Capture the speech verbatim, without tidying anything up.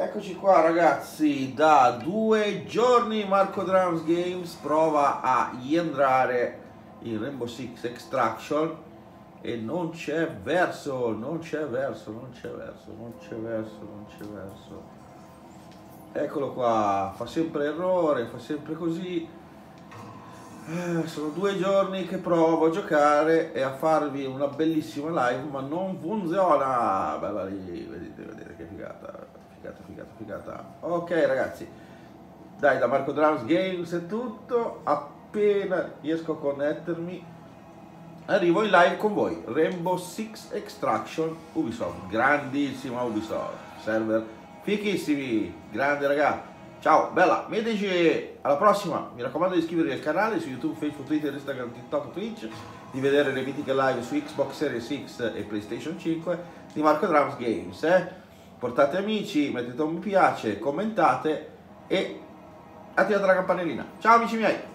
Eccoci qua ragazzi, da due giorni Marco Drums Games prova a entrare in Rainbow Six Extraction e non c'è verso, non c'è verso, non c'è verso, non c'è verso, non c'è verso. Eccolo qua, fa sempre errore, fa sempre così. Eh, sono due giorni che provo a giocare e a farvi una bellissima live, ma non funziona. Bella lì, vedete, vedete che figata. Figata, figata, figata. Ok ragazzi, dai, da Marco Drums Games è tutto. Appena riesco a connettermi arrivo in live con voi. Rainbow Six Extraction Ubisoft, grandissima Ubisoft, server fichissimi, grande raga. Ciao, bella, medici, alla prossima. Mi raccomando di iscrivervi al canale su YouTube, Facebook, Twitter, Instagram, TikTok, Twitch, di vedere le mitiche live su Xbox Series X e PlayStation cinque di Marco Drums Games, eh? Portate amici, mettete un mi piace, commentate e attivate la campanellina. Ciao amici miei!